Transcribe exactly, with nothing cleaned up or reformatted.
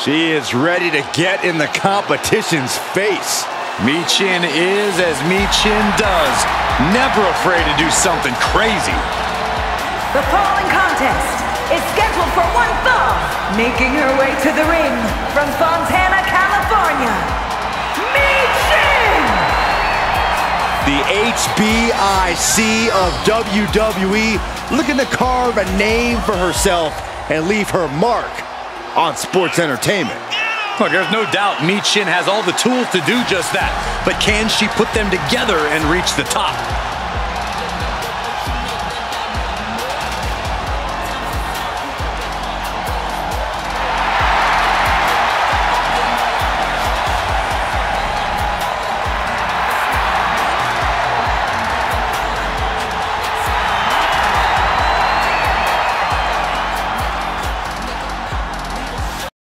She is ready to get in the competition's face. Michin is as Michin does. Never afraid to do something crazy. The following contest is scheduled for one fall. Making her way to the ring from Fontana, California, Michin! The H B I C of W W E looking to carve a name for herself and leave her mark on sports entertainment. Look, there's no doubt Michin has all the tools to do just that. But can she put them together and reach the top?